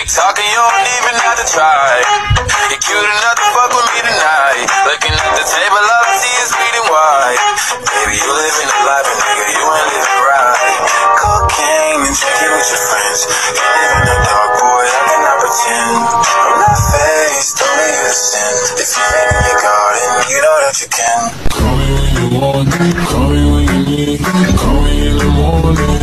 talking, you don't even have to try. You're cute enough to fuck with me tonight. Looking at the table, all I see is bleeding white. Baby, you living the life, and nigga, you ain't living right. Cocaine and drinking with your friends. You live in the dark, boy, I cannot pretend. I'm not faced, only you sin. If you're in your garden, you know that you can. Call me when you want, call me when you need. Call me in the morning.